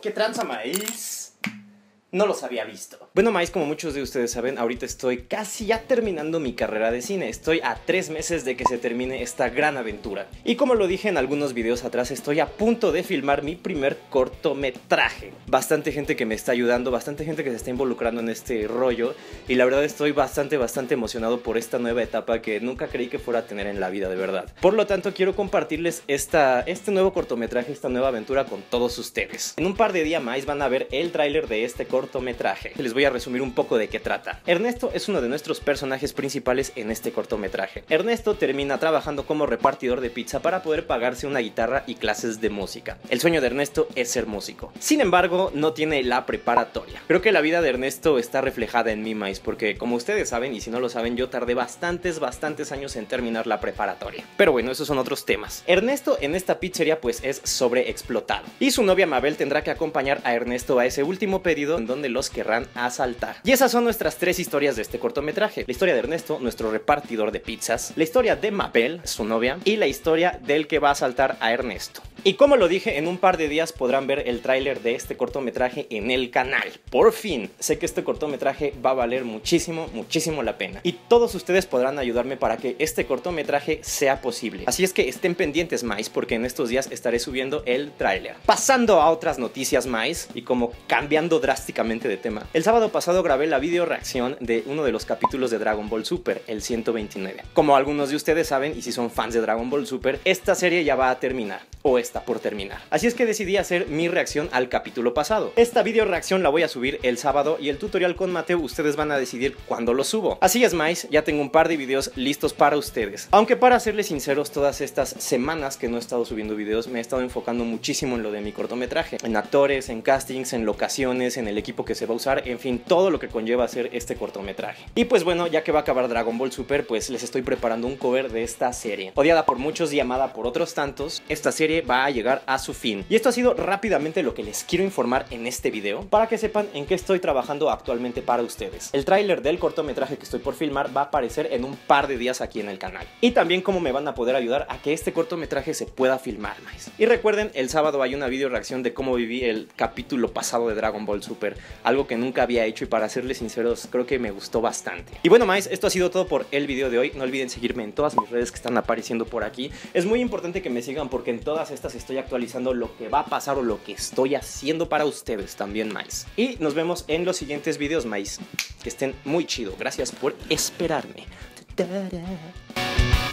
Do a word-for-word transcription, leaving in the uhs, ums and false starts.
¿Qué tranza, maíz? No los había visto. Bueno, maíz, como muchos de ustedes saben, ahorita estoy casi ya terminando mi carrera de cine. Estoy a tres meses de que se termine esta gran aventura. Y como lo dije en algunos videos atrás, estoy a punto de filmar mi primer cortometraje. Bastante gente que me está ayudando, bastante gente que se está involucrando en este rollo. Y la verdad estoy bastante, bastante emocionado por esta nueva etapa que nunca creí que fuera a tener en la vida, de verdad. Por lo tanto, quiero compartirles esta, este nuevo cortometraje, esta nueva aventura con todos ustedes. En un par de días más van a ver el tráiler de este cortometraje. cortometraje. Les voy a resumir un poco de qué trata. Ernesto es uno de nuestros personajes principales en este cortometraje. Ernesto termina trabajando como repartidor de pizza para poder pagarse una guitarra y clases de música. El sueño de Ernesto es ser músico. Sin embargo, no tiene la preparatoria. Creo que la vida de Ernesto está reflejada en mí, maíz, porque como ustedes saben, y si no lo saben, yo tardé bastantes, bastantes años en terminar la preparatoria. Pero bueno, esos son otros temas. Ernesto en esta pizzería pues es sobreexplotado. Y su novia Mabel tendrá que acompañar a Ernesto a ese último pedido en donde los querrán asaltar. Y esas son nuestras tres historias de este cortometraje. La historia de Ernesto, nuestro repartidor de pizzas, la historia de Mabel, su novia, y la historia del que va a asaltar a Ernesto. Y como lo dije, en un par de días podrán ver el tráiler de este cortometraje en el canal. Por fin, sé que este cortometraje va a valer muchísimo, muchísimo la pena. Y todos ustedes podrán ayudarme para que este cortometraje sea posible. Así es que estén pendientes, maíz, porque en estos días estaré subiendo el tráiler. Pasando a otras noticias, maíz, y como cambiando drásticamente de tema. El sábado pasado grabé la video reacción de uno de los capítulos de Dragon Ball Super, el ciento veintinueve. Como algunos de ustedes saben, y si son fans de Dragon Ball Super, esta serie ya va a terminar, o está por terminar. Así es que decidí hacer mi reacción al capítulo pasado. Esta video reacción la voy a subir el sábado y el tutorial con Mateo ustedes van a decidir cuándo lo subo. Así es, maíz, ya tengo un par de videos listos para ustedes. Aunque para serles sinceros, todas estas semanas que no he estado subiendo videos, me he estado enfocando muchísimo en lo de mi cortometraje. En actores, en castings, en locaciones, en el equipo que se va a usar, en fin, todo lo que conlleva hacer este cortometraje. Y pues bueno, ya que va a acabar Dragon Ball Super, pues les estoy preparando un cover de esta serie. Odiada por muchos y amada por otros tantos, esta serie va a llegar a su fin. Y esto ha sido rápidamente lo que les quiero informar en este video, para que sepan en qué estoy trabajando actualmente para ustedes. El tráiler del cortometraje que estoy por filmar va a aparecer en un par de días aquí en el canal. Y también cómo me van a poder ayudar a que este cortometraje se pueda filmar, más. Y recuerden, el sábado hay una video reacción de cómo viví el capítulo pasado de Dragon Ball Super, algo que nunca había hecho y para serles sinceros creo que me gustó bastante. Y bueno, maíz, esto ha sido todo por el video de hoy. No olviden seguirme en todas mis redes que están apareciendo por aquí. Es muy importante que me sigan porque en todas estas estoy actualizando lo que va a pasar o lo que estoy haciendo para ustedes también, maíz. Y nos vemos en los siguientes videos, maíz. Que estén muy chido. Gracias por esperarme. Ta-da.